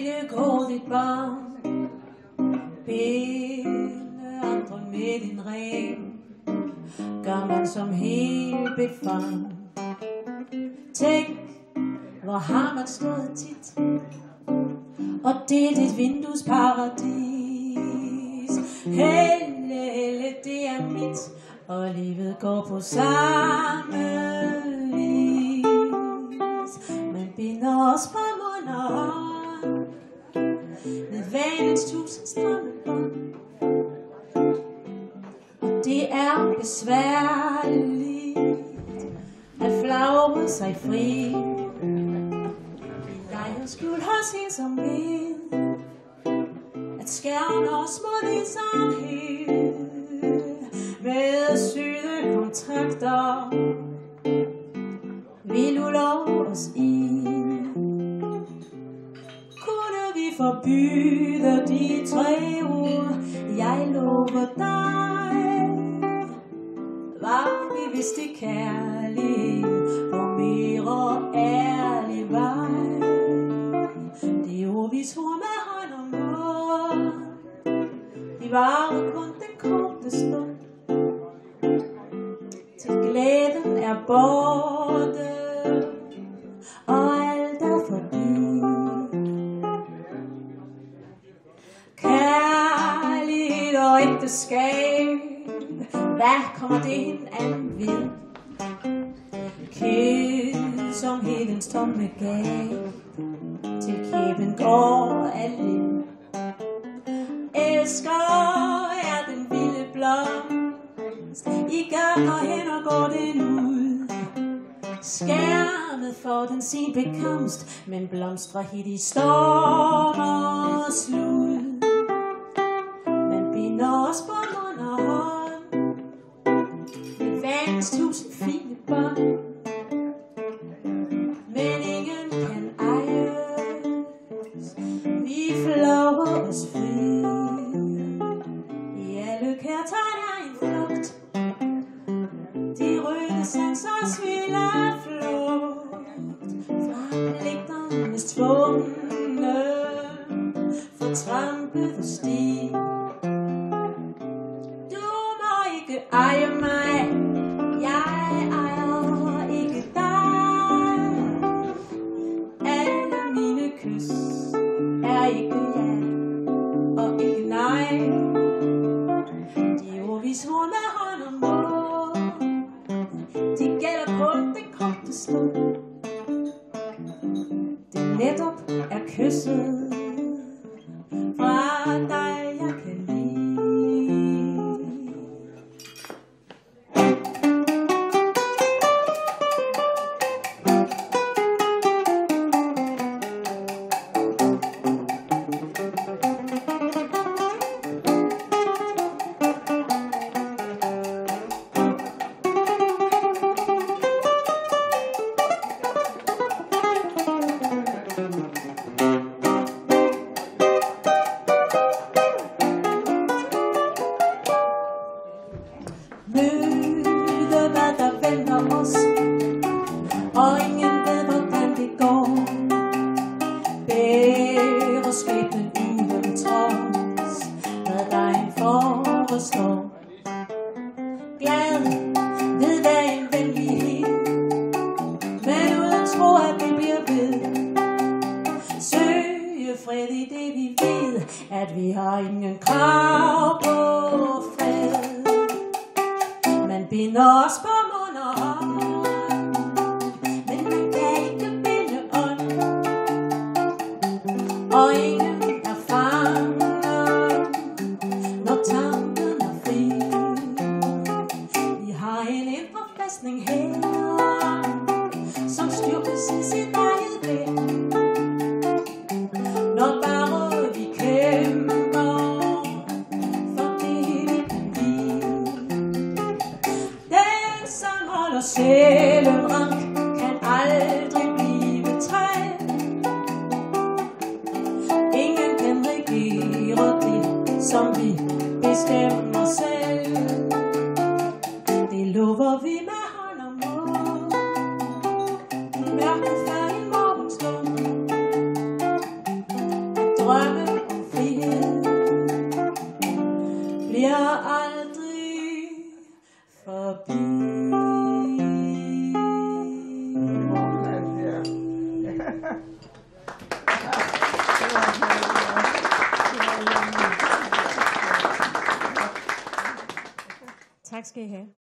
ikke grådigt barn, binde andre med din ring, gør man som helt befangen. Tænk, hvor har man stået tit, og det er dit vindues paradis. Helle, helle, det er mit, og livet går på samme vis. Man binder os på mund og hånd med vanens 1000 strømmebånd, og det er besværligt at flagre sig fri. Jeg skulle hos hende som ved at skærne os mod ensomhed med syde kontrakter vi luller os i. Kunne vi forbyde de 3 ord, jeg lover dig, var vi vist i kærlighed på mere ærlig vej. Det ord vi svor med hånd og mund, de varer kun den korte stund, til glæden er borte, og alt er forbi. Kærlighed og ægteskab, hvad kommer det hinanden ved? Kedsomhedens tomme gab, til kæben går alene. Elsker er den vilde blomst, i gang og hen og går den ud. Skærmet for den sin bekomst, men blomstrer hit i storm og slud. Man binder os på mund og hånd med vanens 1000 fine bånd, men ingen kan ejes. Vi flår os fri. I alle kærtegn er en flugt, de røde sansers vilde flugt fra pligternes tvungne fortrampede sti. Du må ikke eje mig, jeg ejer ikke dig. Alle mine kys er ikke ja og ikke nej. De ord vi svor med hånd og mund, de gælder kun den korte stund. Det netop er kysset fra dig, jeg kan lide. Møde hvad der venter os, og ingen ved hvordan det går. Bære skæbnen uden trods, hvad dejen forestår. Glad ved hver en venlighed, men uden tro at vi bliver ved. Søge fred i det vi ved, at vi har ingen krav på fred. Man binder os på mund og hånd, men man kan ikke binde ånd, og ingen er fanget, når tanken er fri. Vi har en indre fæstning her, som styrkes i sit eget væg, når bare vi kæmper for det vi kan blive. Den som holder sjælen rank, kan aldrig blive træ. Ingen kan regere det, som vi bestemmer selv. Det lover vi med hånd og mund, mørket før en morgenstund. bliver aldrig forbi. Tak skal I have.